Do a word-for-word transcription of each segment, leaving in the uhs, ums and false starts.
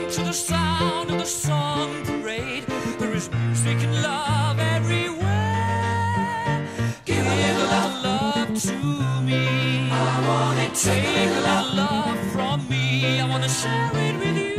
to the sound of the song parade. There is music and love everywhere. Give a little love to me. I want it. Take a little love from me. I want to share it with you.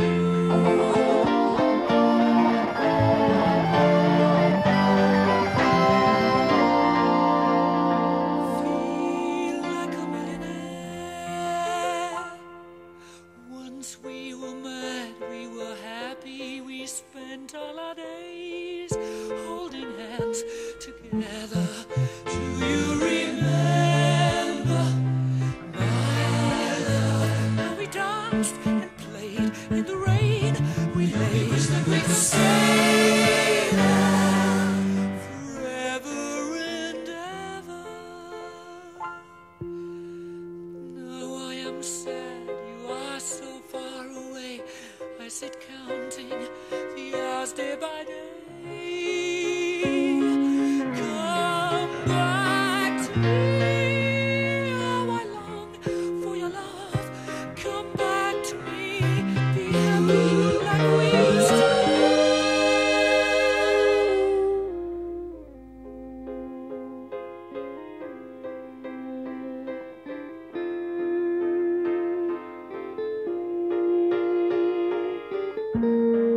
Feel like a millionaire. Once we were mad, we were happy. We spent all our days holding hands together. Do you remember, my love? How we danced and played in the rain. We lay, wish that we could stay there forever and ever. Now I am sad, you are so far away. I sit counting the hours day by day. Come back to me. How I long for your love. Come back to me. Be happy like we used to be. Thank you.